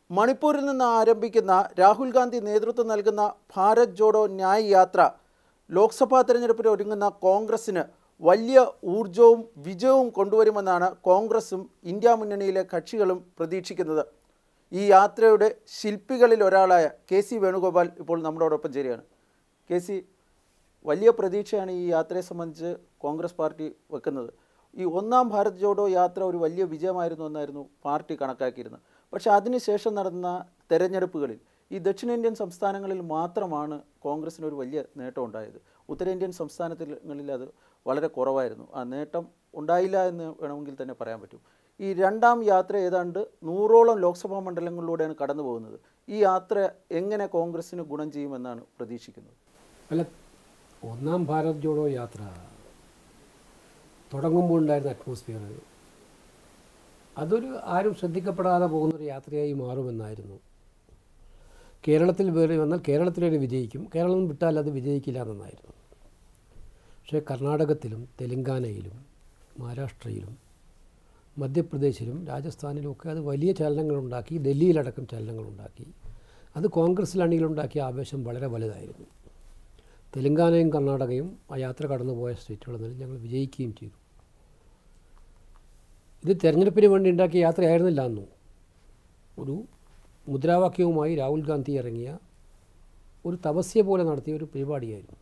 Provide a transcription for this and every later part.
മണിപ്പൂരിൽ നിന്ന് ആരംഭിക്കുന്ന രാഹുൽ ഗാന്ധി നേതൃത്വം നൽകുന്ന ഭാരത് ജോഡോ ന്യായ് യാത്ര ലോക്സഭാ തെരഞ്ഞെടുപ്പിൽ ഒരുങ്ങുന്ന കോൺഗ്രസിന് വലിയ ഊർജവും വിജയവും കൊണ്ടുവരുമെന്നാണ് കോൺഗ്രസും ഇന്ത്യ മുന്നണിയിലെ കക്ഷികളും പ്രതീക്ഷിക്കുന്നത്. ഈ യാത്രയുടെ ശില്പികളിൽ ഒരാളായ കെ.സി. വേണുഗോപാൽ ഇപ്പോൾ നമ്മളോടൊപ്പം ചേരുകയാണ്. കെ.സി., വലിയ പ്രതീക്ഷയാണ് ഈ യാത്രയെ സംബന്ധിച്ച് കോൺഗ്രസ് പാർട്ടി വെക്കുന്നത്. ഈ ഒന്നാം ഭാരത് ജോഡോ യാത്ര ഒരു വലിയ വിജയമായിരുന്നു എന്നായിരുന്നു പാർട്ടി കണക്കാക്കിയിരുന്നത്. പക്ഷേ അതിനുശേഷം നടന്ന തെരഞ്ഞെടുപ്പുകളിൽ ഈ ദക്ഷിണേന്ത്യൻ സംസ്ഥാനങ്ങളിൽ മാത്രമാണ് കോൺഗ്രസിനൊരു വലിയ നേട്ടം ഉണ്ടായത്. ഉത്തരേന്ത്യൻ സംസ്ഥാനങ്ങളിൽ അത് വളരെ കുറവായിരുന്നു. ആ നേട്ടം ഉണ്ടായില്ല എന്ന് വേണമെങ്കിൽ തന്നെ പറയാൻ പറ്റും. ഈ രണ്ടാം യാത്ര ഏതാണ്ട് 100ഓളം ലോക്സഭാ മണ്ഡലങ്ങളിലൂടെയാണ് കടന്നു പോകുന്നത്. ഈ യാത്ര എങ്ങനെ കോൺഗ്രസിന് ഗുണം ചെയ്യുമെന്നാണ് പ്രതീക്ഷിക്കുന്നത്? അല്ല, ഒന്നാം ഭാരത് ജോഡോ യാത്ര തുടങ്ങുമ്പോൾ ഉണ്ടായിരുന്ന അറ്റ്മോസ്ഫിയർ അതൊരു ആരും ശ്രദ്ധിക്കപ്പെടാതെ പോകുന്നൊരു യാത്രയായി മാറുമെന്നായിരുന്നു. കേരളത്തിൽ വേറെ വന്നാൽ കേരളത്തിലൊരു വിജയിക്കും, കേരളം വിട്ടാൽ അത് വിജയിക്കില്ല എന്നായിരുന്നു. പക്ഷേ കർണാടകത്തിലും തെലങ്കാനയിലും മഹാരാഷ്ട്രയിലും മധ്യപ്രദേശിലും രാജസ്ഥാനിലും ഒക്കെ അത് വലിയ ചലനങ്ങളുണ്ടാക്കി, ഡൽഹിയിലടക്കം ചലനങ്ങളുണ്ടാക്കി. അത് കോൺഗ്രസിൽ അണിയിലുണ്ടാക്കിയ ആവേശം വളരെ വലുതായിരുന്നു. തെലങ്കാനയും കർണാടകയും ആ യാത്ര കടന്നുപോയ സ്റ്റേറ്റുകളിൽ ഞങ്ങൾ വിജയിക്കുകയും ചെയ്തു. ഇത് തെരഞ്ഞെടുപ്പിന് വേണ്ടി ഉണ്ടാക്കിയ യാത്രയായിരുന്നില്ല എന്നും ഒരു മുദ്രാവാക്യവുമായി രാഹുൽ ഗാന്ധി ഇറങ്ങിയ ഒരു തപസ്യ പോലെ നടത്തിയ ഒരു പരിപാടിയായിരുന്നു.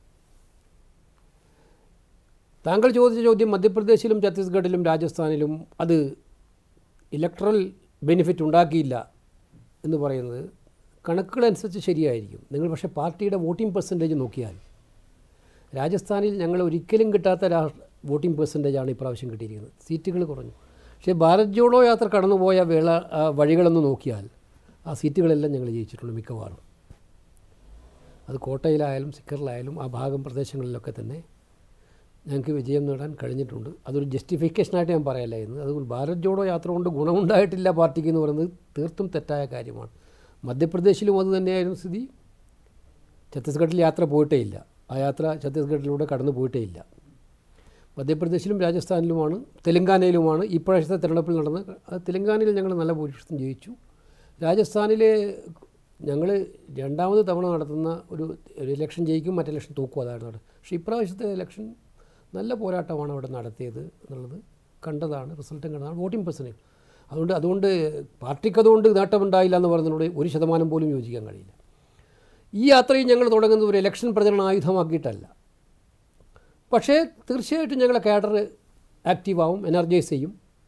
താങ്കൾ ചോദിച്ച ചോദ്യം മധ്യപ്രദേശിലും ഛത്തീസ്ഗഡിലും രാജസ്ഥാനിലും അത് ഇലക്ട്രൽ ബെനിഫിറ്റ് ഉണ്ടാക്കിയില്ല എന്ന് പറയുന്നത് കണക്കുകളനുസരിച്ച് ശരിയായിരിക്കും. നിങ്ങൾ പക്ഷേ പാർട്ടിയുടെ വോട്ടിംഗ് പെർസെൻറ്റേജ് നോക്കിയാൽ രാജസ്ഥാനിൽ ഞങ്ങൾ ഒരിക്കലും കിട്ടാത്ത വോട്ടിംഗ് പെർസെൻറ്റേജാണ് ഇപ്രാവശ്യം കിട്ടിയിരിക്കുന്നത്. സീറ്റുകൾ കുറഞ്ഞു. പക്ഷേ ഭാരത് ജോഡോ യാത്ര കടന്നുപോയ വഴികളൊന്ന് നോക്കിയാൽ ആ സീറ്റുകളെല്ലാം ഞങ്ങൾ ജയിച്ചിട്ടുണ്ട് മിക്കവാറും. അത് കോട്ടയിലായാലും സിക്കറിലായാലും ആ ഭാഗം പ്രദേശങ്ങളിലൊക്കെ തന്നെ ഞങ്ങൾക്ക് വിജയം നേടാൻ കഴിഞ്ഞിട്ടുണ്ട്. അതൊരു ജസ്റ്റിഫിക്കേഷനായിട്ട് ഞാൻ പറയല്ലായിരുന്നു. അതുകൊണ്ട് ഭാരത് ജോഡോ യാത്ര കൊണ്ട് ഗുണമുണ്ടായിട്ടില്ല പാർട്ടിക്ക് എന്ന് പറയുന്നത് തീർത്തും തെറ്റായ കാര്യമാണ്. മധ്യപ്രദേശിലും അത് തന്നെയായിരുന്നു സ്ഥിതി. ഛത്തീസ്ഗഡിൽ യാത്ര പോയിട്ടേ ഇല്ല. ആ യാത്ര ഛത്തീസ്ഗഡിലൂടെ കടന്നു പോയിട്ടേ ഇല്ല. മധ്യപ്രദേശിലും രാജസ്ഥാനിലുമാണ് തെലങ്കാനയിലുമാണ് ഇപ്രാവശ്യത്തെ തെരഞ്ഞെടുപ്പിൽ നടന്നത്. തെലങ്കാനയിൽ ഞങ്ങൾ നല്ല ഭൂരിപക്ഷം ജയിച്ചു. രാജസ്ഥാനിൽ ഞങ്ങൾ രണ്ടാമത് തവണ നടത്തുന്ന ഒരു ഇലക്ഷൻ ജയിക്കും, മറ്റേ ഇലക്ഷൻ തോക്കും, അതാണ് നടന്നത്. പക്ഷേ ഇപ്രാവശ്യത്തെ ഇലക്ഷൻ നല്ല പോരാട്ടമാണ് അവിടെ നടത്തിയത് എന്നുള്ളത് കണ്ടതാണ്, റിസൾട്ടും കണ്ടതാണ്, വോട്ടിംഗ് പെർസെൻറ്റേജ്. അതുകൊണ്ട് പാർട്ടിക്കതുകൊണ്ട് നേട്ടമുണ്ടായില്ല എന്ന് പറയുന്നതിനോട് 1% പോലും യോജിക്കാൻ കഴിയില്ല. ഈ യാത്രയും ഞങ്ങൾ തുടങ്ങുന്നത് ഒരു ഇലക്ഷൻ പ്രചരണ ആയുധമാക്കിയിട്ടല്ല. പക്ഷേ തീർച്ചയായിട്ടും ഞങ്ങളെ കാഡർ ആക്റ്റീവാവും, എനർജൈസ് ചെയ്യും.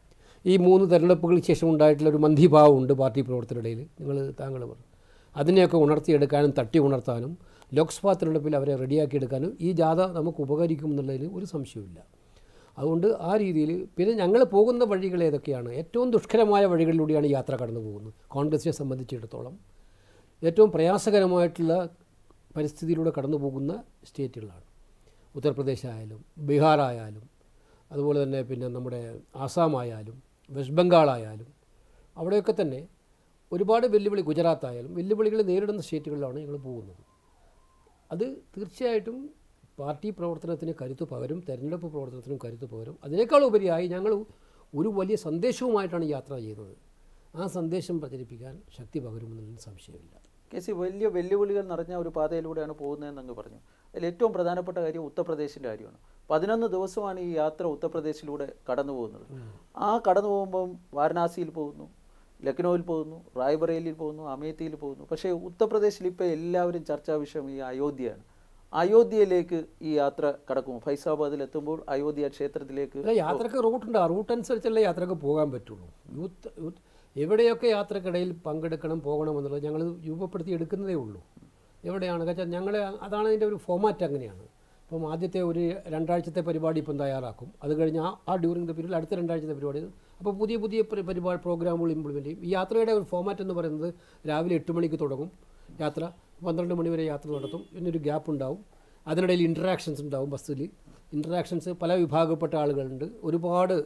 ഈ 3 തെരഞ്ഞെടുപ്പുകൾക്ക് ശേഷം ഉണ്ടായിട്ടുള്ളൊരു മന്ദീഭാവമുണ്ട് പാർട്ടി പ്രവർത്തകരുടെയിൽ, താങ്കൾ പറഞ്ഞു. അതിനെയൊക്കെ ഉണർത്തിയെടുക്കാനും തട്ടി ഉണർത്താനും ലോക്സഭാ തെരഞ്ഞെടുപ്പിൽ അവരെ റെഡിയാക്കിയെടുക്കാനും ഈ ജാഥ നമുക്ക് ഉപകരിക്കുമെന്നുള്ളതിൽ ഒരു സംശയവുമില്ല. അതുകൊണ്ട് ആ രീതിയിൽ പിന്നെ ഞങ്ങൾ പോകുന്ന വഴികൾ ഏതൊക്കെയാണ്? ഏറ്റവും ദുഷ്കരമായ വഴികളിലൂടെയാണ് യാത്ര കടന്നു പോകുന്നത്. കോൺഗ്രസിനെ സംബന്ധിച്ചിടത്തോളം ഏറ്റവും പ്രയാസകരമായിട്ടുള്ള പരിസ്ഥിതിയിലൂടെ കടന്നു പോകുന്ന സ്റ്റേറ്റുകളാണ്. ഉത്തർപ്രദേശ് ആയാലും ബീഹാർ ആയാലും അതുപോലെ തന്നെ പിന്നെ നമ്മുടെ ആസാമായാലും വെസ്റ്റ് ബംഗാളായാലും അവിടെയൊക്കെ തന്നെ ഒരുപാട് വെല്ലുവിളി, ഗുജറാത്തായാലും വെല്ലുവിളികൾ നേരിടുന്ന സ്റ്റേറ്റുകളിലാണ് ഞങ്ങൾ പോകുന്നത്. അത് തീർച്ചയായിട്ടും പാർട്ടി പ്രവർത്തനത്തിന് കരുത്ത് പകരും, തെരഞ്ഞെടുപ്പ് പ്രവർത്തനത്തിനും കരുത്ത് പകരും. അതിനേക്കാൾ ഉപരിയായി ഞങ്ങൾ ഒരു വലിയ സന്ദേശവുമായിട്ടാണ് യാത്ര ചെയ്യുന്നത്. ആ സന്ദേശം പ്രചരിപ്പിക്കാൻ ശക്തി പകരുമെന്നതിന് സംശയമില്ല. കെ.സി., വലിയ വെല്ലുവിളികൾ നിറഞ്ഞ ഒരു പാതയിലൂടെയാണ് പോകുന്നതെന്ന് അങ്ങ് പറഞ്ഞു. അതിൽ ഏറ്റവും പ്രധാനപ്പെട്ട കാര്യം ഉത്തർപ്രദേശിൻ്റെ കാര്യമാണ്. 11 ദിവസമാണ് ഈ യാത്ര ഉത്തർപ്രദേശിലൂടെ കടന്നു പോകുന്നത്. ആ കടന്നു പോകുമ്പം വാരണാസിയിൽ പോകുന്നു, ലക്നൌവിൽ പോകുന്നു, റായ്ബറേലിയിൽ പോകുന്നു, അമേത്തിയിൽ പോകുന്നു. പക്ഷേ ഉത്തർപ്രദേശിൽ ഇപ്പോൾ എല്ലാവരും ചർച്ചാ വിഷയം ഈ അയോധ്യയാണ്. അയോധ്യയിലേക്ക് ഈ യാത്ര കടക്കും. ഫൈസാബാദിൽ എത്തുമ്പോൾ അയോധ്യ ക്ഷേത്രത്തിലേക്ക് യാത്രക്ക് റൂട്ടുണ്ട്. ആ റൂട്ട് അനുസരിച്ചുള്ള യാത്രക്ക് പോകാൻ പറ്റുള്ളൂ. എവിടെയൊക്കെ യാത്രക്കിടയിൽ പങ്കെടുക്കണം, പോകണം എന്നുള്ളത് ഞങ്ങൾ രൂപപ്പെടുത്തി എടുക്കുന്നതേ ഉള്ളൂ. എവിടെയാണ് വെച്ചാൽ ഞങ്ങൾ അതാണ് അതിൻ്റെ ഒരു ഫോമാറ്റ് അങ്ങനെയാണ്. ഇപ്പം ആദ്യത്തെ ഒരു 2 ആഴ്ചത്തെ പരിപാടി ഇപ്പം തയ്യാറാക്കും. അത് കഴിഞ്ഞ് ആ ഡ്യൂറിങ് ദ പീരീഡ് അടുത്ത 2 ആഴ്ചത്തെ പരിപാടി. അപ്പോൾ പുതിയ പരിപാടി പ്രോഗ്രാമുകൾ ഇംപ്ലിമെൻറ്റ് ചെയ്യും. ഈ യാത്രയുടെ ഒരു ഫോമാറ്റ് എന്ന് പറയുന്നത് രാവിലെ 8 മണിക്ക് തുടങ്ങും യാത്ര, 12 മണി വരെ യാത്ര നടത്തും. പിന്നൊരു ഗ്യാപ്പ് ഉണ്ടാവും. അതിനിടയിൽ ഇൻറ്ററാക്ഷൻസ് ഉണ്ടാവും. ബസ്സിൽ ഇൻറ്ററാക്ഷൻസ് പല വിഭാഗപ്പെട്ട ആളുകളുണ്ട്. ഒരുപാട്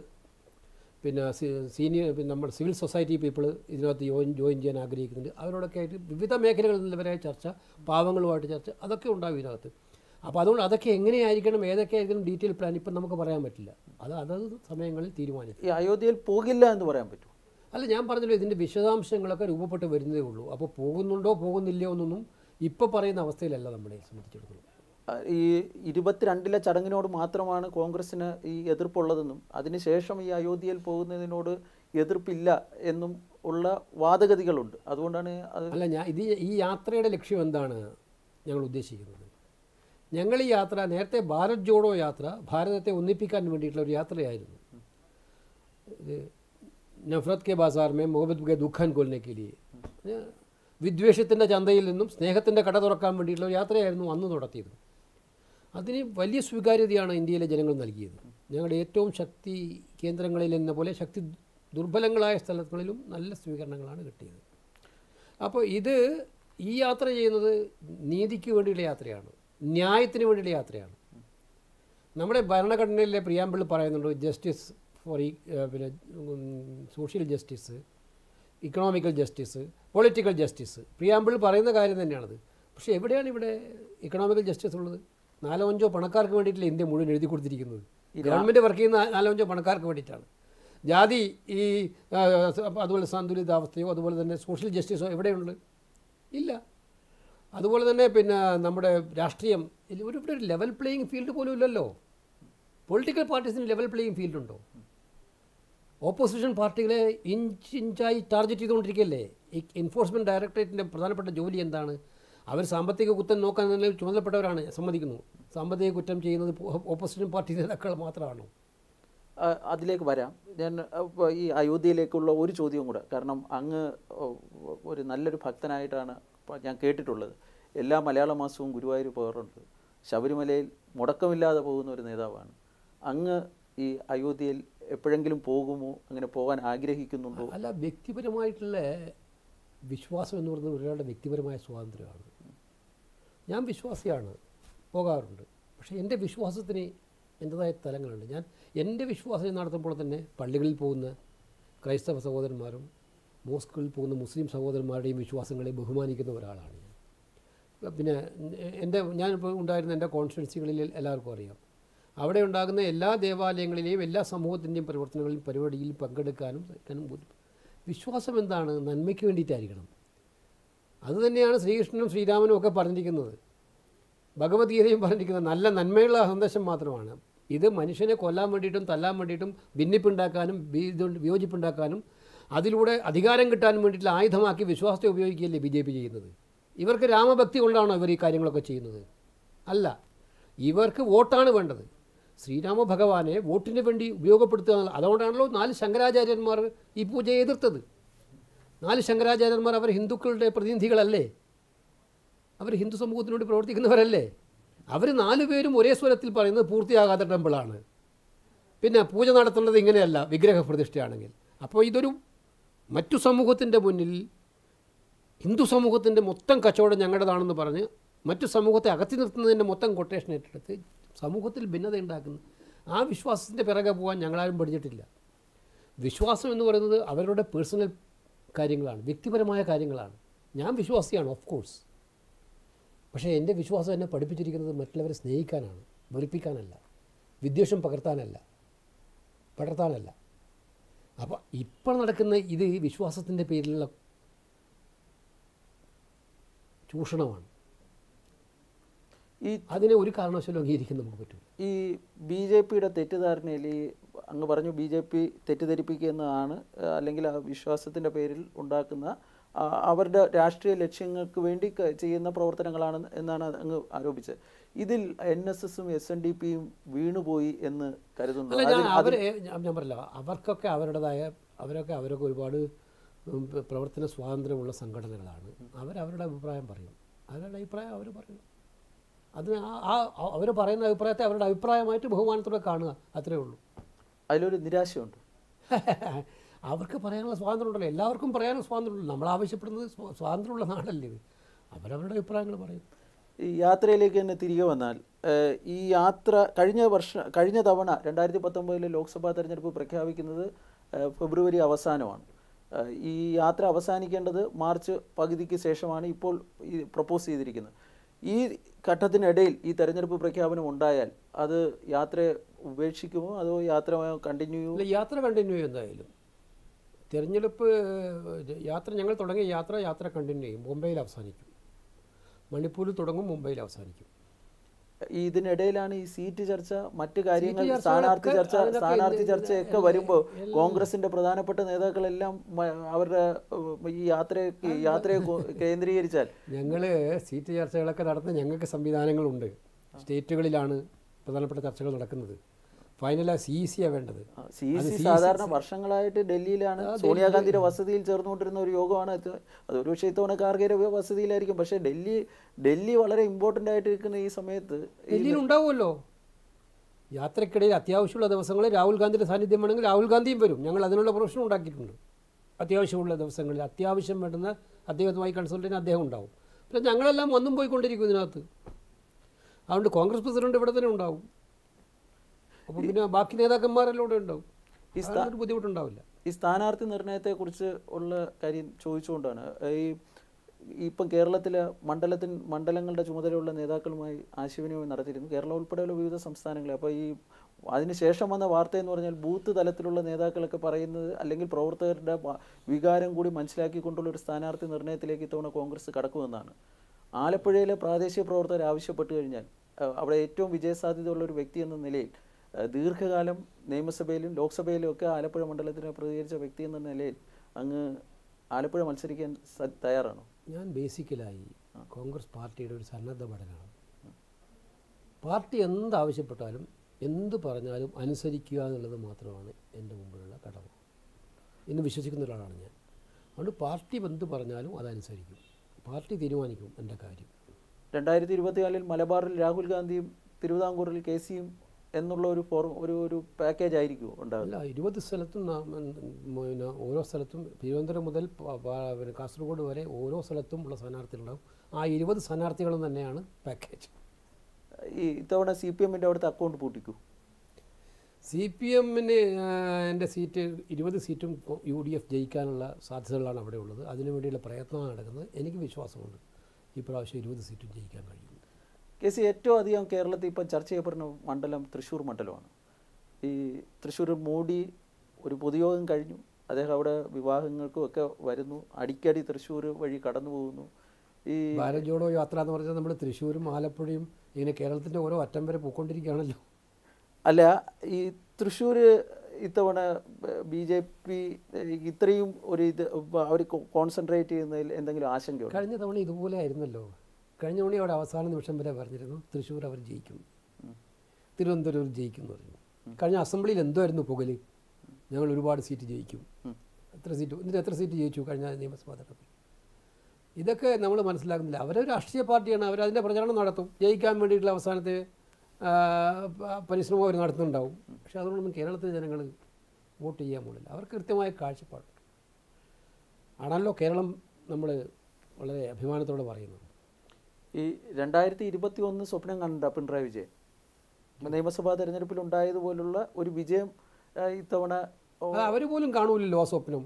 പിന്നെ നമ്മുടെ സിവിൽ സൊസൈറ്റി പീപ്പിൾ ഇതിനകത്ത് ജോയിൻ ചെയ്യാൻ ആഗ്രഹിക്കുന്നുണ്ട്. അവരോടൊക്കെ ആയിട്ട് വിവിധ മേഖലകളിൽ നിന്നവരായ ചർച്ച, പാവങ്ങളുമായിട്ട് ചർച്ച, അതൊക്കെ ഉണ്ടാവും ഇതിനകത്ത്. അപ്പോൾ അതുകൊണ്ട് അതൊക്കെ എങ്ങനെയായിരിക്കണം, ഏതൊക്കെ ആയിരിക്കണം ഡീറ്റെയിൽ പ്ലാൻ ഇപ്പം നമുക്ക് പറയാൻ പറ്റില്ല. അതത് സമയങ്ങളിൽ തീരുമാനിക്കും. ഈ അയോധ്യയിൽ പോകില്ല എന്ന് പറയാൻ പറ്റും. അല്ല, ഞാൻ പറഞ്ഞല്ലോ ഇതിൻ്റെ വിശദാംശങ്ങളൊക്കെ രൂപപ്പെട്ട് വരുന്നതേ ഉള്ളൂ. അപ്പോൾ പോകുന്നുണ്ടോ പോകുന്നില്ലയോ എന്നൊന്നും ഇപ്പോൾ പറയുന്ന അവസ്ഥയിലല്ല നമ്മളെ സംബന്ധിച്ചിടത്തോളം. ഈ 22 ചടങ്ങിനോട് മാത്രമാണ് കോൺഗ്രസ്സിന് ഈ എതിർപ്പുള്ളതെന്നും അതിനുശേഷം ഈ അയോധ്യയിൽ പോകുന്നതിനോട് എതിർപ്പില്ല എന്നും ഉള്ള വാദഗതികളുണ്ട്. അതുകൊണ്ടാണ് അത്. അല്ല, ഈ യാത്രയുടെ ലക്ഷ്യം എന്താണ് ഞങ്ങൾ ഉദ്ദേശിക്കുന്നത്? ഞങ്ങൾ ഈ യാത്ര നേരത്തെ ഭാരത് ജോഡോ യാത്ര ഭാരതത്തെ ഒന്നിപ്പിക്കാൻ വേണ്ടിയിട്ടുള്ള ഒരു യാത്രയായിരുന്നു. നഫ്രത് കെ ബാസാർ മേ മുഹബത്ത് കെ ദുഃഖൻ കൊല്ലിനെ കെലിയെ, വിദ്വേഷത്തിൻ്റെ ചന്തയിൽ നിന്നും സ്നേഹത്തിൻ്റെ കട തുറക്കാൻ വേണ്ടിയിട്ടുള്ള ഒരു യാത്രയായിരുന്നു അന്ന് നടത്തിയത്. അതിന് വലിയ സ്വീകാര്യതയാണ് ഇന്ത്യയിലെ ജനങ്ങൾ നൽകിയത്. ഞങ്ങളുടെ ഏറ്റവും ശക്തി കേന്ദ്രങ്ങളിൽ എന്ന പോലെ ശക്തി ദുർബലങ്ങളായ സ്ഥലങ്ങളിലും നല്ല സ്വീകരണങ്ങളാണ് കിട്ടിയത്. അപ്പോൾ ഈ യാത്ര ചെയ്യുന്നത് നീതിക്ക് വേണ്ടിയുള്ള യാത്രയാണ്, ന്യായത്തിന് വേണ്ടിയുള്ള യാത്രയാണ്. നമ്മുടെ ഭരണഘടനയിലെ പ്രിയാമ്പിൾ പറയുന്നുണ്ട് ജസ്റ്റിസ് ഫോർ പിന്നെ social justice, economical justice, political justice. Preamble പറയുന്ന കാര്യം തന്നെയാണത്. പക്ഷേ എവിടെയാണ് ഇവിടെ ഇക്കണോമിക്കൽ ജസ്റ്റിസ് ഉള്ളത്? 4-5 പണക്കാർക്ക് വേണ്ടിയിട്ടില്ല ഇന്ത്യ മുഴുവൻ എഴുതി കൊടുത്തിരിക്കുന്നത്. ഗവൺമെൻറ് വർക്ക് ചെയ്യുന്ന 4-5 പണക്കാർക്ക് വേണ്ടിയിട്ടാണ്. ജാതി അതുപോലെ സന്തുലിതാവസ്ഥയോ അതുപോലെ തന്നെ സോഷ്യൽ ജസ്റ്റിസോ എവിടെയുണ്ട്? ഇല്ല. അതുപോലെ തന്നെ പിന്നെ നമ്മുടെ രാഷ്ട്രീയം ഇവിടെ ഒരു ലെവൽ പ്ലേയിങ് ഫീൽഡ് പോലും ഇല്ലല്ലോ. പൊളിറ്റിക്കൽ പാർട്ടീസിന് ലെവൽ പ്ലേയിങ് ഫീൽഡുണ്ടോ? ഓപ്പോസിഷൻ പാർട്ടികളെ ഇഞ്ചായി ടാർഗറ്റ് ചെയ്തുകൊണ്ടിരിക്കുകയല്ലേ. ഈ എൻഫോഴ്സ്മെൻറ്റ് ഡയറക്ടറേറ്റിൻ്റെ പ്രധാനപ്പെട്ട ജോലി എന്താണ്? അവർ സാമ്പത്തിക കുറ്റം നോക്കാൻ തന്നെ ചുമതലപ്പെട്ടവരാണ്, സമ്മതിക്കുന്നു. സാമ്പത്തിക കുറ്റം ചെയ്യുന്നത് ഓപ്പോസിഷൻ പാർട്ടി നേതാക്കൾ മാത്രമാണോ? അതിലേക്ക് വരാം. ഞാൻ ഈ അയോധ്യയിലേക്കുള്ള ഒരു ചോദ്യം കൂടെ, കാരണം അങ്ങ് ഒരു നല്ലൊരു ഭക്തനായിട്ടാണ് ഞാൻ കേട്ടിട്ടുള്ളത്. എല്ലാ മലയാള മാസവും ഗുരുവായൂർ പോകാറുണ്ട്. ശബരിമലയിൽ മുടക്കമില്ലാതെ പോകുന്ന ഒരു നേതാവാണ് അങ്ങ്. ഈ അയോധ്യയിൽ എപ്പോഴെങ്കിലും പോകുമോ? അങ്ങനെ പോകാൻ ആഗ്രഹിക്കുന്നുണ്ടോ? അല്ല, വ്യക്തിപരമായിട്ടുള്ള വിശ്വാസം എന്ന് പറയുന്നത് ഒരാളുടെ വ്യക്തിപരമായ സ്വാതന്ത്ര്യമാണ്. ഞാൻ വിശ്വാസിയാണ്, പോകാറുണ്ട്. പക്ഷേ എൻ്റെ വിശ്വാസത്തിന് എൻ്റെതായ തലങ്ങളുണ്ട്. എൻ്റെ വിശ്വാസം നടത്തുമ്പോൾ തന്നെ പള്ളികളിൽ പോകുന്ന ക്രൈസ്തവ സഹോദരന്മാരും മോസ്കുകളിൽ പോകുന്ന മുസ്ലിം സഹോദരന്മാരുടെയും വിശ്വാസങ്ങളെ ബഹുമാനിക്കുന്ന ഒരാളാണ് ഞാൻ. പിന്നെ ഞാനിപ്പോൾ ഉണ്ടായിരുന്ന എൻ്റെ കോൺസ്റ്റിറ്റ്യുവൻസികളിൽ എല്ലാവർക്കും അറിയാം. അവിടെ ഉണ്ടാകുന്ന എല്ലാ ദേവാലയങ്ങളിലെയും എല്ലാ സമൂഹത്തിൻ്റെയും പ്രവർത്തനങ്ങളിലും പരിപാടിയിൽ പങ്കെടുക്കാനും വിശ്വാസം എന്താണ്? നന്മയ്ക്ക് വേണ്ടിയിട്ടായിരിക്കണം. അതുതന്നെയാണ് ശ്രീകൃഷ്ണനും ശ്രീരാമനും ഒക്കെ പറഞ്ഞിരിക്കുന്നത്. ഭഗവത്ഗീതയും പറഞ്ഞിരിക്കുന്നത് നല്ല നന്മയുള്ള സന്ദേശം മാത്രമാണ്. ഇത് മനുഷ്യനെ കൊല്ലാൻ വേണ്ടിയിട്ടും തല്ലാൻ വേണ്ടിയിട്ടും ഭിന്നിപ്പുണ്ടാക്കാനും വിയോജിപ്പുണ്ടാക്കാനും അതിലൂടെ അധികാരം കിട്ടാനും വേണ്ടിയിട്ടുള്ള ആയുധമാക്കി വിശ്വാസത്തെ ഉപയോഗിക്കുകയല്ലേ BJP ചെയ്യുന്നത്. ഇവർക്ക് രാമഭക്തി കൊണ്ടാണോ ഇവർ ഈ കാര്യങ്ങളൊക്കെ ചെയ്യുന്നത്? അല്ല, ഇവർക്ക് വോട്ടാണ് വേണ്ടത്. ശ്രീരാമ ഭഗവാനെ വോട്ടിന് വേണ്ടി ഉപയോഗപ്പെടുത്തുക. അതുകൊണ്ടാണല്ലോ 4 ശങ്കരാചാര്യന്മാർ ഈ പൂജയെ എതിർത്തത്. 4 ശങ്കരാചാര്യന്മാർ അവർ ഹിന്ദുക്കളുടെ പ്രതിനിധികളല്ലേ? അവർ ഹിന്ദു സമൂഹത്തിന് വേണ്ടി പ്രവർത്തിക്കുന്നവരല്ലേ? അവർ 4 പേരും ഒരേ സ്വരത്തിൽ പറയുന്നത് പൂർത്തിയാകാത്ത ടെമ്പിളാണ്. പിന്നെ പൂജ നടത്തേണ്ടത് ഇങ്ങനെയല്ല, വിഗ്രഹ പ്രതിഷ്ഠയാണെങ്കിൽ. അപ്പോൾ ഇതൊരു മറ്റു സമൂഹത്തിൻ്റെ മുന്നിൽ ഹിന്ദു സമൂഹത്തിൻ്റെ മൊത്തം കച്ചവടം ഞങ്ങളുടേതാണെന്ന് പറഞ്ഞ് മറ്റു സമൂഹത്തെ അകറ്റി നിർത്തുന്നതിൻ്റെ മൊത്തം കൊട്ടേഷൻ ഏറ്റെടുത്ത് സമൂഹത്തിൽ ഭിന്നത ഉണ്ടാക്കുന്നു. ആ വിശ്വാസത്തിൻ്റെ പിറകെ പോകാൻ ഞങ്ങളാരും പഠിച്ചിട്ടില്ല. വിശ്വാസം എന്ന് പറയുന്നത് അവരുടെ പേഴ്സണൽ കാര്യങ്ങളാണ്, വ്യക്തിപരമായ കാര്യങ്ങളാണ്. ഞാൻ വിശ്വാസിയാണ്, ഓഫ് കോഴ്സ്. പക്ഷേ എൻ്റെ വിശ്വാസം എന്നെ പഠിപ്പിച്ചിരിക്കുന്നത് മറ്റുള്ളവരെ സ്നേഹിക്കാനാണ്, വെറുപ്പിക്കാനല്ല, വിദ്വേഷം പടർത്താനല്ല. അപ്പോൾ ഇപ്പോൾ നടക്കുന്ന ഇത് വിശ്വാസത്തിൻ്റെ പേരിലുള്ള ചൂഷണമാണ്. അതിനെ ഒരു കാരണവശാലും അംഗീകരിക്കാൻ നമുക്ക് പറ്റും. ഈ BJPയുടെ തെറ്റിദ്ധാരണയിൽ അങ്ങ് പറഞ്ഞു BJP തെറ്റിദ്ധരിപ്പിക്കുന്നതാണ്, അല്ലെങ്കിൽ ആ വിശ്വാസത്തിൻ്റെ പേരിൽ ഉണ്ടാക്കുന്ന അവരുടെ രാഷ്ട്രീയ ലക്ഷ്യങ്ങൾക്ക് വേണ്ടി ചെയ്യുന്ന പ്രവർത്തനങ്ങളാണ് എന്നാണ് അങ്ങ് ആരോപിച്ചത്. ഇതിൽ NSSഉം SNDPയും വീണുപോയി എന്ന് കരുതുന്നു? ഞാൻ പറയില്ല, അവരൊക്കെ ഒരുപാട് പ്രവർത്തന സ്വാതന്ത്ര്യമുള്ള സംഘടനകളാണ്. അവരുടെ അഭിപ്രായം പറയും, അവർ പറയും. അതിന് അവർ പറയുന്ന അഭിപ്രായത്തെ അവരുടെ അഭിപ്രായമായിട്ട് ബഹുമാനത്തോടെ കാണുക, അത്രയേ ഉള്ളൂ. അതിലൊരു നിരാശയുണ്ട്. അവർക്ക് പറയാനുള്ള സ്വാതന്ത്ര്യം ഉണ്ടല്ലോ, എല്ലാവർക്കും പറയാനുള്ള സ്വാതന്ത്ര്യമുള്ളൂ. നമ്മൾ ആവശ്യപ്പെടുന്നത് സ്വാതന്ത്ര്യമുള്ള നാടല്ലേ ഇത്. അവരവരുടെ അഭിപ്രായങ്ങൾ പറയും. ഈ യാത്രയിലേക്ക് തന്നെ തിരികെ വന്നാൽ, ഈ യാത്ര കഴിഞ്ഞ തവണ 2019 ലോക്സഭാ തെരഞ്ഞെടുപ്പ് പ്രഖ്യാപിക്കുന്നത് ഫെബ്രുവരി അവസാനമാണ്. ഈ യാത്ര അവസാനിക്കേണ്ടത് മാർച്ച് പകുതിക്ക് ശേഷമാണ് ഇപ്പോൾ ഈ പ്രപ്പോസ് ചെയ്തിരിക്കുന്നത്. ഈ ഘട്ടത്തിനിടയിൽ ഈ തെരഞ്ഞെടുപ്പ് പ്രഖ്യാപനം ഉണ്ടായാൽ അത് യാത്രയെ ഉപേക്ഷിക്കുമോ അതോ യാത്ര കണ്ടിന്യൂ യാത്ര കണ്ടിന്യൂ എന്തായാലും തിരഞ്ഞെടുപ്പ് യാത്ര ഞങ്ങൾ തുടങ്ങിയ യാത്ര കണ്ടിന്യൂ ചെയ്യും. മുംബൈയിൽ അവസാനിക്കും. മണിപ്പൂരിൽ തുടങ്ങും, മുംബൈയിൽ അവസാനിക്കും. ഇതിനിടയിലാണ് ഈ സീറ്റ് ചർച്ച, മറ്റു കാര്യങ്ങൾ, സ്ഥാനാർത്ഥി ചർച്ചയൊക്കെ വരുമ്പോൾ കോൺഗ്രസിന്റെ പ്രധാനപ്പെട്ട നേതാക്കളെല്ലാം അവരുടെ ഈ യാത്രയെ കേന്ദ്രീകരിച്ചാൽ ഞങ്ങൾ സീറ്റ് ചർച്ചകളൊക്കെ നടത്തുന്ന ഞങ്ങൾക്ക് സംവിധാനങ്ങളുണ്ട്. സ്റ്റേറ്റുകളിലാണ് പ്രധാനപ്പെട്ട ചർച്ചകൾ നടക്കുന്നത്. ഫൈനലായി CEC വേണ്ടത്. CEC സാധാരണ വർഷങ്ങളായിട്ട് ഡൽഹിയിലാണ്, സോണിയാഗാന്ധിയുടെ വസതിയിൽ ചേർന്നുകൊണ്ടിരുന്ന ഒരു യോഗമാണ്. അത് ഒരു പക്ഷേ ഇത്തവണ ഖാർഗെയുടെ വസതിയിലായിരിക്കും. പക്ഷേ ഡൽഹി വളരെ ഇമ്പോർട്ടൻ്റ് ആയിട്ട് ഇരിക്കുന്ന ഈ സമയത്ത് ഡൽഹിയിൽ ഉണ്ടാവുമല്ലോ. യാത്രക്കിടയിൽ അത്യാവശ്യമുള്ള ദിവസങ്ങളിൽ രാഹുൽ ഗാന്ധിയുടെ സാന്നിധ്യം വേണമെങ്കിൽ രാഹുൽ ഗാന്ധിയും വരും. ഞങ്ങൾ അതിനുള്ള പ്രൊവിഷൻ ഉണ്ടാക്കിയിട്ടുണ്ട്. അത്യാവശ്യമുള്ള ദിവസങ്ങളിൽ അത്യാവശ്യം വേണ്ടുന്ന അദ്ദേഹവുമായി കൺസൾട്ട് ചെയ്യാൻ അദ്ദേഹം ഉണ്ടാവും. പിന്നെ ഞങ്ങളെല്ലാം വന്നും പോയിക്കൊണ്ടിരിക്കും ഇതിനകത്ത്. അതുകൊണ്ട് കോൺഗ്രസ് പ്രസിഡന്റ് ഇവിടെ തന്നെ ഉണ്ടാവും. അപ്പോൾ പിന്നെ ബാക്കി നേതാക്കന്മാരെല്ലാം ഇവിടെ ഉണ്ടാവും. ഒരു ബുദ്ധിമുട്ടുണ്ടാവില്ല. ഈ സ്ഥാനാർത്ഥി നിർണയത്തെക്കുറിച്ച് ഉള്ള കാര്യം ചോദിച്ചുകൊണ്ടാണ് ഇപ്പം കേരളത്തിലെ മണ്ഡലങ്ങളുടെ ചുമതലയുള്ള നേതാക്കളുമായി ആശയവിനിമയം നടത്തിയിരുന്നു, കേരളം ഉൾപ്പെടെയുള്ള വിവിധ സംസ്ഥാനങ്ങളിൽ. അപ്പോൾ അതിനുശേഷം വന്ന വാർത്തയെന്ന് പറഞ്ഞാൽ ബൂത്ത് തലത്തിലുള്ള നേതാക്കളൊക്കെ പറയുന്നത്, അല്ലെങ്കിൽ പ്രവർത്തകരുടെ വികാരം കൂടി മനസ്സിലാക്കിക്കൊണ്ടുള്ള ഒരു സ്ഥാനാർത്ഥി നിർണയത്തിലേക്ക് ഇത്തവണ കോൺഗ്രസ് കടക്കുമെന്നാണ്. ആലപ്പുഴയിലെ പ്രാദേശിക പ്രവർത്തകർ ആവശ്യപ്പെട്ടു കഴിഞ്ഞാൽ അവിടെ ഏറ്റവും വിജയസാധ്യതയുള്ള ഒരു വ്യക്തി എന്ന നിലയിൽ, ദീർഘകാലം നിയമസഭയിലും ലോക്സഭയിലും ഒക്കെ ആലപ്പുഴ മണ്ഡലത്തിന് പ്രതികരിച്ച വ്യക്തി എന്ന നിലയിൽ അങ്ങ് ആലപ്പുഴ മത്സരിക്കാൻ തയ്യാറാണോ? ഞാൻ ബേസിക്കലായി കോൺഗ്രസ് പാർട്ടിയുടെ ഒരു സന്നദ്ധ ഭടനാണ്. പാർട്ടി എന്താവശ്യപ്പെട്ടാലും എന്ത് പറഞ്ഞാലും അനുസരിക്കുക എന്നുള്ളത് മാത്രമാണ് എൻ്റെ മുമ്പിലുള്ള കടമ എന്ന് വിശ്വസിക്കുന്ന ഒരാളാണ് ഞാൻ. അതുകൊണ്ട് പാർട്ടി എന്ത് പറഞ്ഞാലും അതനുസരിക്കും. പാർട്ടി തീരുമാനിക്കും എൻ്റെ കാര്യം. 2024 മലബാറിൽ രാഹുൽ ഗാന്ധിയും തിരുവിതാംകൂറിൽ KCയും എന്നുള്ള ഒരു പാക്കേജ് ആയിരിക്കും ഉണ്ടാവില്ല. 20 സ്ഥലത്തും പിന്നെ ഓരോ സ്ഥലത്തും തിരുവനന്തപുരം മുതൽ പിന്നെ കാസർഗോഡ് വരെ ഓരോ സ്ഥലത്തും ഉള്ള സ്ഥാനാർത്ഥികളുണ്ടാവും. ആ 20 സ്ഥാനാർത്ഥികളും തന്നെയാണ് പാക്കേജ്. ഈ ഇത്തവണ CPMൻ്റെ അവിടുത്തെ അക്കൗണ്ട് പൂട്ടിക്കൂ. CPMന് എൻ്റെ സീറ്റ് 20 സീറ്റും UDF ജയിക്കാനുള്ള സാധ്യതകളാണ് അവിടെ ഉള്ളത്. അതിനുവേണ്ടിയുള്ള പ്രയത്നമാണ് നടക്കുന്നത്. എനിക്ക് വിശ്വാസമുണ്ട് ഈ പ്രാവശ്യം 20 സീറ്റും ജയിക്കാൻ കഴിയും. KC ഏറ്റവും അധികം കേരളത്തിൽ ഇപ്പം ചർച്ച ചെയ്യപ്പെടുന്ന മണ്ഡലം തൃശ്ശൂർ മണ്ഡലമാണ്. ഈ തൃശ്ശൂർ മോഡി ഒരു പൊതുയോഗം കഴിഞ്ഞു, അദ്ദേഹം അവിടെ വിവാഹങ്ങൾക്കും ഒക്കെ വരുന്നു, അടിക്കടി തൃശ്ശൂർ വഴി കടന്നു പോകുന്നു. ഈ ഭാരത് ജോഡോ യാത്ര എന്ന് പറഞ്ഞാൽ നമ്മൾ തൃശ്ശൂരും ആലപ്പുഴയും ഇങ്ങനെ കേരളത്തിൻ്റെ ഓരോ അറ്റം വരെ പോയിക്കൊണ്ടിരിക്കുകയാണല്ലോ. അല്ല, ഈ തൃശ്ശൂർ ഇത്തവണ BJP ഇത്രയും അവർ കോൺസെൻട്രേറ്റ് ചെയ്യുന്നതിൽ എന്തെങ്കിലും ആശങ്കയുണ്ട്? കഴിഞ്ഞ തവണ ഇതുപോലെ ആയിരുന്നല്ലോ. കഴിഞ്ഞ തവണ അവിടെ അവസാന നിമിഷം വരെ പറഞ്ഞിരുന്നു തൃശ്ശൂർ അവർ ജയിക്കും, തിരുവനന്തപുരം ജയിക്കും എന്ന് പറഞ്ഞു. കഴിഞ്ഞ അസംബ്ലിയിൽ എന്തായിരുന്നു പുകല്? ഞങ്ങൾ ഒരുപാട് സീറ്റ് ജയിക്കും. എത്ര സീറ്റ് ജയിച്ചു കഴിഞ്ഞ നിയമസഭാ തെരഞ്ഞെടുപ്പിൽ? ഇതൊക്കെ നമ്മൾ മനസ്സിലാക്കുന്നില്ല. അവരൊരു രാഷ്ട്രീയ പാർട്ടിയാണ്, അവരതിൻ്റെ പ്രചരണം നടത്തും, ജയിക്കാൻ വേണ്ടിയിട്ടുള്ള അവസാനത്തെ പരിശ്രമം അവർ നടത്തുന്നുണ്ടാവും. പക്ഷേ അതുകൊണ്ടൊന്നും കേരളത്തിലെ ജനങ്ങൾ വോട്ട് ചെയ്യാൻ പോലില്ല. അവർക്ക് കൃത്യമായ കാഴ്ചപ്പാട് ആണല്ലോ കേരളം നമ്മൾ വളരെ അഭിമാനത്തോടെ പറയുന്നത്. ഈ 2021 സ്വപ്നം കണ്ട പിണറായി വിജയൻ നിയമസഭാ തെരഞ്ഞെടുപ്പിൽ ഉണ്ടായതുപോലുള്ള ഒരു വിജയം ഇത്തവണ അവർ പോലും കാണൂലല്ലോ ആ സ്വപ്നം.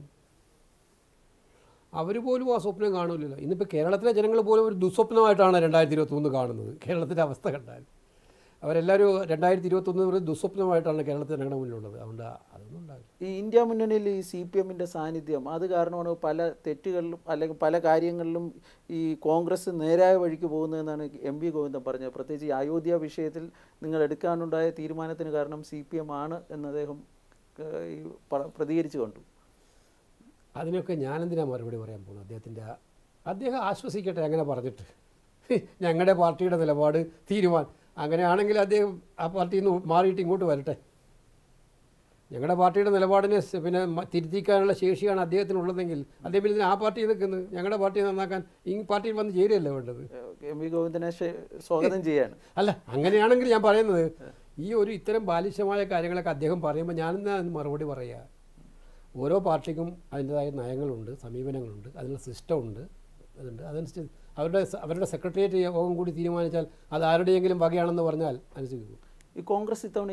അവർ പോലും ആ സ്വപ്നം കാണൂലല്ലോ. ഇന്നിപ്പോൾ കേരളത്തിലെ ജനങ്ങൾ പോലും ഒരു ദുസ്വപ്നമായിട്ടാണ് 2021 കാണുന്നത്. കേരളത്തിൻ്റെ അവസ്ഥ കണ്ടാൽ അവരെല്ലാവരും 2021 ഒരു ദുസ്വപ്നമായിട്ടാണ് കേരളത്തിൽ ഞങ്ങളുടെ മുന്നിലുള്ളത്. അതുകൊണ്ട് അതൊന്നും ഉണ്ടാവില്ല. ഈ ഇന്ത്യ മുന്നണിയിൽ ഈ CPMൻ്റെ സാന്നിധ്യം അത് കാരണമാണ് പല തെറ്റുകളിലും അല്ലെങ്കിൽ പല കാര്യങ്ങളിലും ഈ കോൺഗ്രസ് നേരായ വഴിക്ക് പോകുന്നതെന്നാണ് MV ഗോവിന്ദൻ പറഞ്ഞത്. പ്രത്യേകിച്ച് ഈ അയോധ്യ വിഷയത്തിൽ നിങ്ങൾ എടുക്കാനുണ്ടായ തീരുമാനത്തിന് കാരണം CPM ആണ് എന്ന് അദ്ദേഹം പ്രതികരിച്ചു കണ്ടു. അതിനൊക്കെ ഞാനെന്തിനാണ് മറുപടി പറയാൻ പോകുന്നത്? അദ്ദേഹം ആശ്വസിക്കട്ടെ അങ്ങനെ പറഞ്ഞിട്ട്. ഞങ്ങളുടെ പാർട്ടിയുടെ നിലപാട് അങ്ങനെയാണെങ്കിൽ അദ്ദേഹം ആ പാർട്ടിയിൽ നിന്ന് മാറിയിട്ട് ഇങ്ങോട്ട് വരട്ടെ. ഞങ്ങളുടെ പാർട്ടിയുടെ നിലപാടിനെ പിന്നെ തിരുത്തിക്കാനുള്ള ശേഷിയാണ് അദ്ദേഹത്തിനുള്ളതെങ്കിൽ അദ്ദേഹം ഇതിന് ആ പാർട്ടി നിൽക്കുന്നത്. ഞങ്ങളുടെ പാർട്ടിയെ നന്നാക്കാൻ ഈ പാർട്ടിയിൽ വന്ന് ചേരുകയല്ലേ വേണ്ടത്? MV ഗോവിന്ദനെ സ്വാഗതം ചെയ്യാണ്. അല്ല, അങ്ങനെയാണെങ്കിൽ ഞാൻ പറയുന്നത് ഈ ഇത്തരം ബാലിശമായ കാര്യങ്ങളൊക്കെ അദ്ദേഹം പറയുമ്പോൾ ഞാനെന്താ അതിന് മറുപടി പറയുക? ഓരോ പാർട്ടിക്കും അതിൻ്റെതായ നയങ്ങളുണ്ട്, സമീപനങ്ങളുണ്ട്, അതിനുള്ള സിസ്റ്റമുണ്ട്. അതനുസരിച്ച് അവരുടെ സെക്രട്ടേറിയറ്റ് യോഗം കൂടി തീരുമാനിച്ചാൽ അത് ആരുടെയെങ്കിലും വകയാണെന്ന് പറഞ്ഞാൽ അനുസരിക്കും. ഈ കോൺഗ്രസ് ഇത്തവണ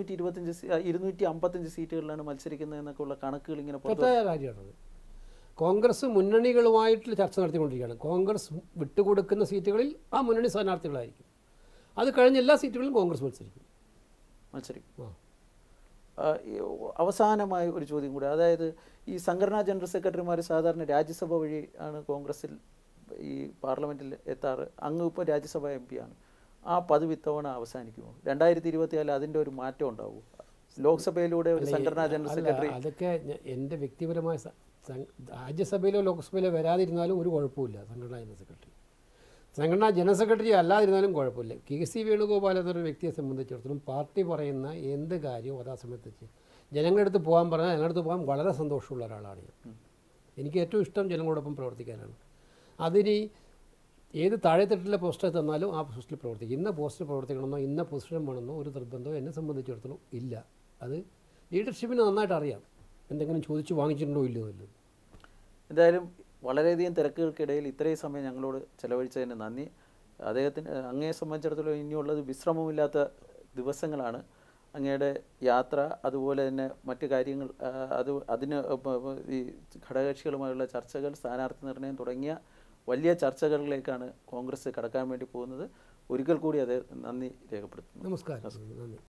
255 സീറ്റുകളിലാണ് മത്സരിക്കുന്നത് എന്നൊക്കെ ഉള്ള കണക്കുകൾ ഇങ്ങനെ തെറ്റായ കാര്യമാണത്. കോൺഗ്രസ് മുന്നണികളുമായിട്ട് ചർച്ച നടത്തിക്കൊണ്ടിരിക്കുകയാണ്. കോൺഗ്രസ് വിട്ടുകൊടുക്കുന്ന സീറ്റുകളിൽ ആ മുന്നണി സ്ഥാനാർത്ഥികളായിരിക്കും. അത് കഴിഞ്ഞ എല്ലാ സീറ്റുകളിലും കോൺഗ്രസ് മത്സരിക്കും. ഈ അവസാനമായ ഒരു ചോദ്യം കൂടി, അതായത് ഈ സംഘടനാ ജനറൽ സെക്രട്ടറിമാർ സാധാരണ രാജ്യസഭ വഴി ആണ് കോൺഗ്രസിൽ ഈ പാർലമെൻറ്റിൽ എത്താറ്. അങ്ങ് ഇപ്പോൾ രാജ്യസഭ MP ആണ്. ആ പതിവ് ഇത്തവണ അവസാനിക്കുമോ? 2024 അതിൻ്റെ ഒരു മാറ്റം ഉണ്ടാവുമോ? ലോക്സഭയിലൂടെ ഒരു സംഘടനാ ജനറൽ സെക്രട്ടറി അതൊക്കെ എൻ്റെ വ്യക്തിപരമായ രാജ്യസഭയിലോ ലോക്സഭയിലോ വരാതിരുന്നാലും ഒരു കുഴപ്പമില്ല. സംഘടനാ ജനറൽ സെക്രട്ടറി അല്ലാതിരുന്നാലും കുഴപ്പമില്ല. KC വേണുഗോപാൽ എന്നൊരു വ്യക്തിയെ സംബന്ധിച്ചിടത്തോളം പാർട്ടി പറയുന്ന എന്ത് കാര്യവും അതാ സമയത്ത് ചെയ്യും. ജനങ്ങളുടെ അടുത്ത് പോകാൻ പറഞ്ഞാൽ ജനങ്ങളുടെ അടുത്ത് പോകാൻ വളരെ സന്തോഷമുള്ള ഒരാളാണ് ഞാൻ. എനിക്ക് ഏറ്റവും ഇഷ്ടം ജനങ്ങളോടൊപ്പം പ്രവർത്തിക്കാനാണ്. അതിന് ഏത് താഴെത്തട്ടിലെ പോസ്റ്റർ തന്നാലും ആ പോസ്റ്റിൽ പ്രവർത്തിക്കും. ഇന്ന പോസ്റ്റിൽ പ്രവർത്തിക്കണമെന്നോ ഇന്ന പൊസിഷൻ വേണമെന്നോ ഒരു നിർബന്ധമോ എന്നെ സംബന്ധിച്ചിടത്തോളം ഇല്ല. അത് ലീഡർഷിപ്പിന് നന്നായിട്ട് അറിയാം എന്തെങ്കിലും ചോദിച്ച് വാങ്ങിച്ചിട്ടുണ്ടോ ഇല്ലയോ എന്നുള്ളത്. എന്തായാലും വളരെയധികം തിരക്കുകൾക്കിടയിൽ ഇത്രയും സമയം ഞങ്ങളോട് ചെലവഴിച്ചതിന് നന്ദി. അങ്ങയെ സംബന്ധിച്ചിടത്തോളം ഇനിയുള്ളത് വിശ്രമമില്ലാത്ത ദിവസങ്ങളാണ്. അങ്ങയുടെ യാത്ര, അതുപോലെ തന്നെ മറ്റു കാര്യങ്ങൾ, അതിന് ഈ ഘടകകക്ഷികളുമായുള്ള ചർച്ചകൾ, സ്ഥാനാർത്ഥി നിർണ്ണയം തുടങ്ങിയ വലിയ ചർച്ചകളിലേക്കാണ് കോൺഗ്രസ് കടക്കാൻ വേണ്ടി പോകുന്നത്. ഒരിക്കൽ കൂടി അത് നന്ദി രേഖപ്പെടുത്തുന്നു. നമസ്കാരം. നന്ദി.